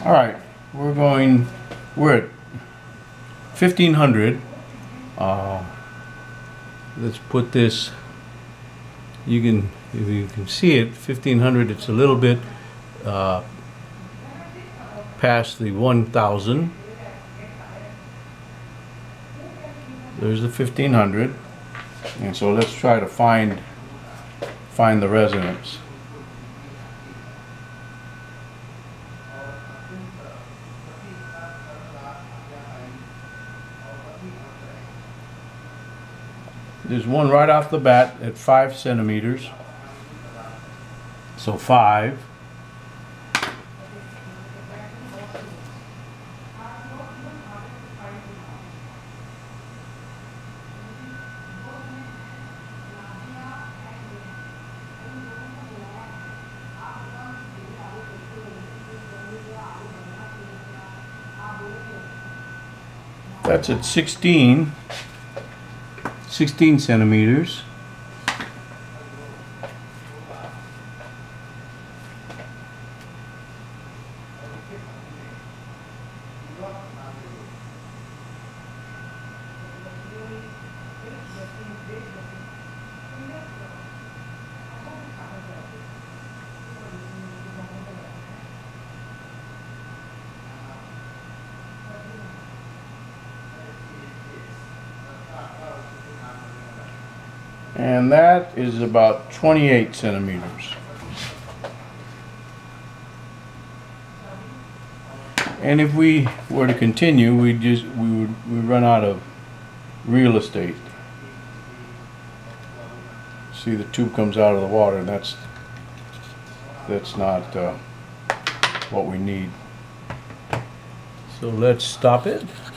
Alright, we're at 1500. Let's put this, if you can see it, 1500, it's a little bit past the 1000. There's the 1500, and so let's try to find the resonance. There's one right off the bat at 5 centimeters. So 5. That's at 16 centimeters. And that is about 28 centimeters. And if we were to continue, we would run out of real estate. See, the tube comes out of the water, and that's not what we need. So let's stop it.